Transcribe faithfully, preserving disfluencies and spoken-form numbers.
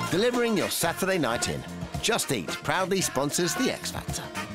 delivering your Saturday night in. Just Eat proudly sponsors The X Factor.